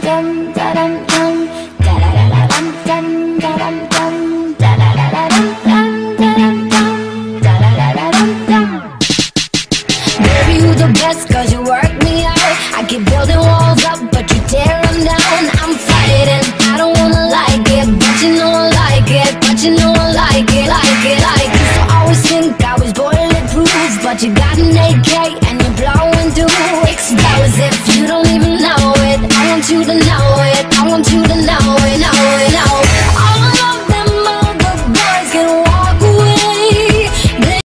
dum da dum dum da da da da dum dum da dum dum da da da da dum dum da dum dum da da da da dum dum. Baby, you the best 'cause you work me out. I keep building walls up, but you tear them down. I'm fighting, I don't wanna like it, but you know I like it, but you know I like it, like it, like it. So I always think I was bulletproof, but you got an AK and you're blowing through explosive. You don't even know it. I want you to know it. I want you to know it, know it, know it.